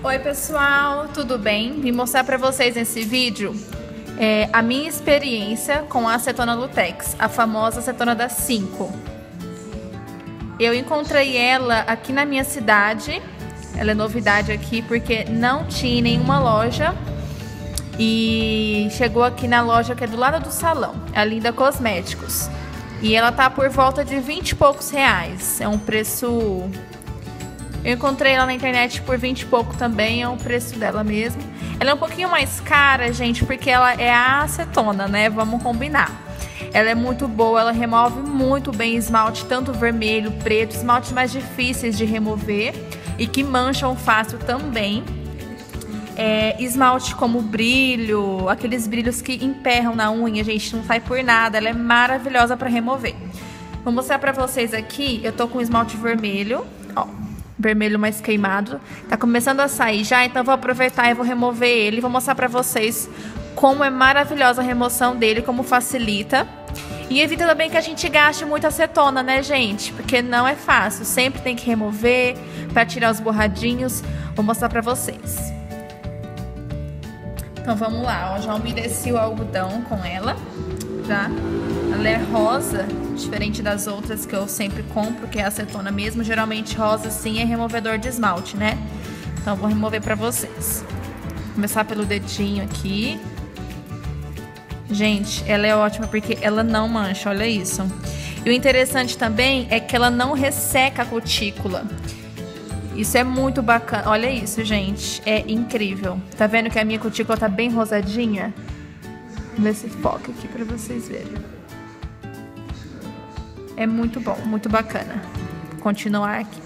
Oi pessoal, tudo bem? Vim mostrar para vocês nesse vídeo a minha experiência com a acetona Lutex, a famosa acetona da 5. Eu encontrei ela aqui na minha cidade, ela é novidade aqui porque não tinha em nenhuma loja e chegou aqui na loja que é do lado do salão, a Linda Cosméticos. E ela tá por volta de 20 e poucos reais, é um preço... Eu encontrei ela na internet por 20 e pouco também, é o preço dela mesmo. Ela é um pouquinho mais cara, gente, porque ela é a acetona, né? Vamos combinar. Ela é muito boa, ela remove muito bem esmalte, tanto vermelho, preto, esmaltes mais difíceis de remover e que mancham fácil também. Esmalte como brilho, aqueles brilhos que emperram na unha, gente, não sai por nada. Ela é maravilhosa para remover. Vou mostrar pra vocês aqui, eu tô com esmalte vermelho, ó. Vermelho mais queimado, tá começando a sair já, então vou aproveitar e vou remover ele e vou mostrar pra vocês como é maravilhosa a remoção dele, como facilita e evita também que a gente gaste muita acetona, né, gente, porque não é fácil, sempre tem que remover pra tirar os borradinhos. Vou mostrar pra vocês. Então vamos lá, ó, já umedeci o algodão com ela, já. Ela é rosa, diferente das outras que eu sempre compro, que é acetona mesmo. Geralmente rosa sim é removedor de esmalte, né? Então vou remover pra vocês. Vou começar pelo dedinho aqui. Gente, ela é ótima porque ela não mancha, olha isso. E o interessante também é que ela não resseca a cutícula. Isso é muito bacana, olha isso, gente, é incrível. Tá vendo que a minha cutícula tá bem rosadinha? Vou ver se foca aqui pra vocês verem. É muito bom, muito bacana. Vou continuar aqui.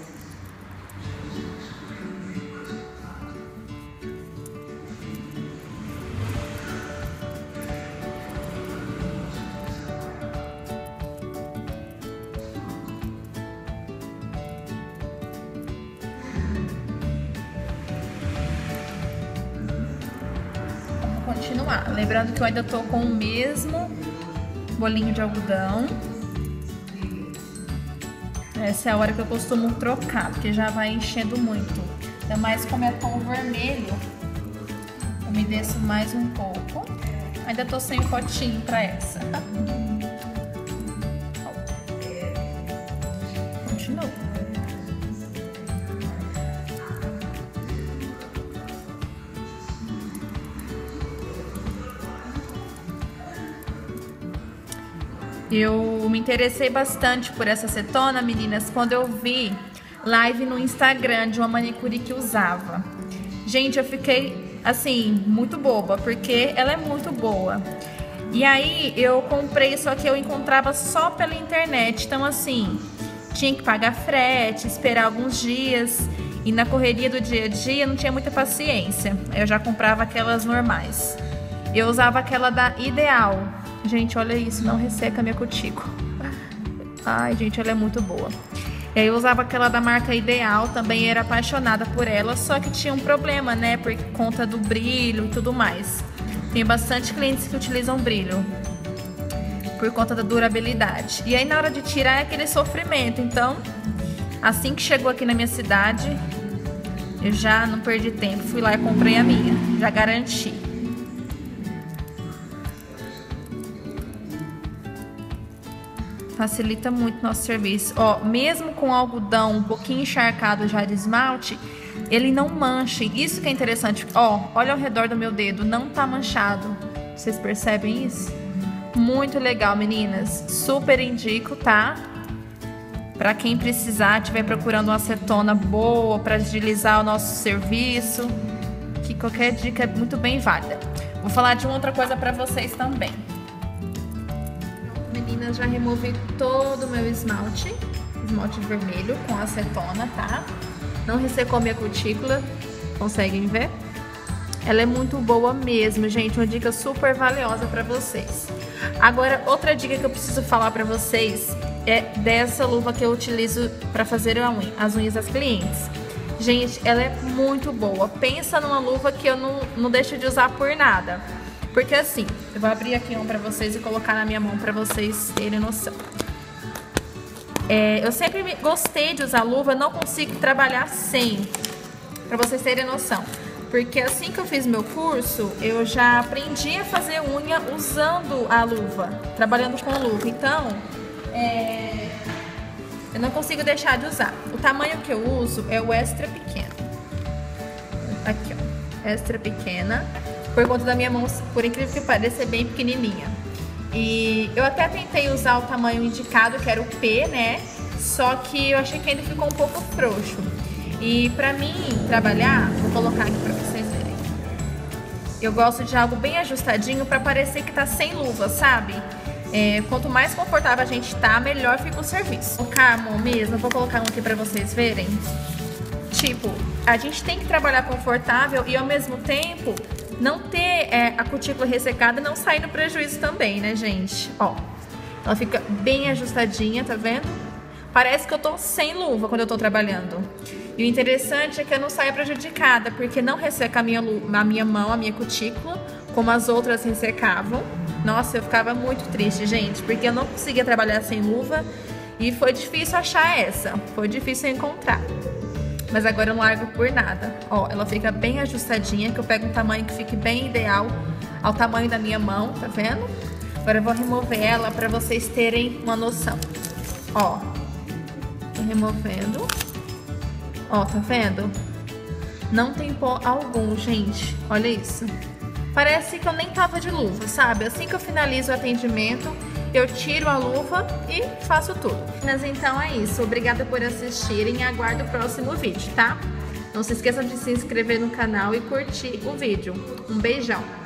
Vamos continuar. Lembrando que eu ainda tô com o mesmo bolinho de algodão. Essa é a hora que eu costumo trocar, porque já vai enchendo muito. Ainda mais como é tom vermelho, eu me desço mais um pouco. Ainda tô sem o potinho pra essa. Continua. Eu me interessei bastante por essa acetona, meninas, quando eu vi live no Instagram de uma manicure que usava. Gente, eu fiquei, assim, muito boba, porque ela é muito boa. E aí, eu comprei, só que eu encontrava só pela internet. Então, assim, tinha que pagar frete, esperar alguns dias. E na correria do dia a dia, não tinha muita paciência. Eu já comprava aquelas normais. Eu usava aquela da Ideal. Gente, olha isso, não resseca a minha cutícula. Ai, gente, ela é muito boa. E aí eu usava aquela da marca Ideal, também era apaixonada por ela, só que tinha um problema, né, por conta do brilho e tudo mais. Tem bastante clientes que utilizam brilho por conta da durabilidade. E aí na hora de tirar é aquele sofrimento. Então, assim que chegou aqui na minha cidade, eu já não perdi tempo, fui lá e comprei a minha, já garanti. Facilita muito nosso serviço. Ó, mesmo com algodão um pouquinho encharcado já de esmalte, ele não mancha. Isso que é interessante. Ó, olha ao redor do meu dedo, não tá manchado. Vocês percebem isso? Muito legal, meninas. Super indico, tá? Pra quem precisar, estiver procurando uma acetona boa pra agilizar o nosso serviço, que qualquer dica é muito bem válida. Vou falar de uma outra coisa pra vocês também. Meninas, já removi todo o meu esmalte vermelho com acetona, tá? Não ressecou minha cutícula, conseguem ver? Ela é muito boa mesmo, gente, uma dica super valiosa pra vocês. Agora, outra dica que eu preciso falar pra vocês é dessa luva que eu utilizo pra fazer as unhas das clientes. Gente, ela é muito boa. Pensa numa luva que eu não deixo de usar por nada. Porque assim, eu vou abrir aqui um pra vocês e colocar na minha mão pra vocês terem noção. Eu sempre gostei de usar luva, não consigo trabalhar sem. pra vocês terem noção. Porque assim que eu fiz meu curso, eu já aprendi a fazer unha usando a luva, trabalhando com luva. Então, eu não consigo deixar de usar. O tamanho que eu uso é o extra pequeno. Aqui, ó, extra pequena. Por conta da minha mão, por incrível que pareça, é bem pequenininha. E eu até tentei usar o tamanho indicado, que era o P, né? Só que eu achei que ainda ficou um pouco frouxo. E pra mim trabalhar, vou colocar aqui pra vocês verem. Eu gosto de algo bem ajustadinho pra parecer que tá sem luva, sabe? Quanto mais confortável a gente tá, melhor fica o serviço. Vou colocar a mão mesmo, vou colocar um aqui pra vocês verem. Tipo, a gente tem que trabalhar confortável e ao mesmo tempo não ter a cutícula ressecada, não sair no prejuízo também, né, gente? Ó, ela fica bem ajustadinha, tá vendo? Parece que eu tô sem luva quando eu tô trabalhando. E o interessante é que eu não saia prejudicada, porque não resseca a minha mão, a minha cutícula, como as outras ressecavam. Nossa, eu ficava muito triste, gente, porque eu não conseguia trabalhar sem luva e foi difícil achar essa, foi difícil encontrar. Mas agora eu não largo por nada. Ó, ela fica bem ajustadinha, que eu pego um tamanho que fique bem ideal ao tamanho da minha mão, tá vendo? Agora eu vou remover ela pra vocês terem uma noção. Ó, tô removendo. Ó, tá vendo? Não tem pó algum, gente. Olha isso. Parece que eu nem tava de luva, sabe? Assim que eu finalizo o atendimento, eu tiro a luva e faço tudo. Mas então é isso. Obrigada por assistirem e aguardo o próximo vídeo, tá? Não se esqueçam de se inscrever no canal e curtir o vídeo. Um beijão!